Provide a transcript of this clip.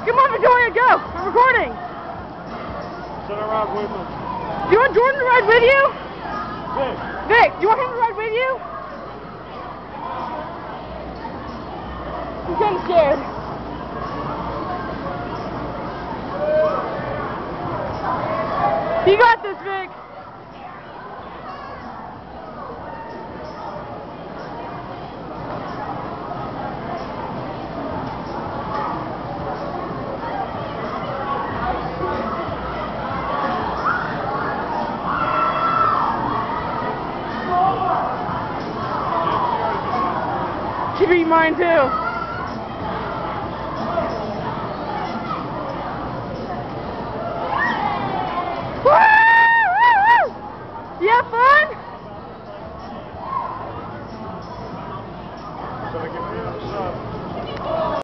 Come on, Victoria, go! I'm recording! Should I ride with him? Do you want Jordan to ride with you? Vic. Vic, do you want him to ride with you? I'm kind of scared. You got this, Vic! She beat mine too.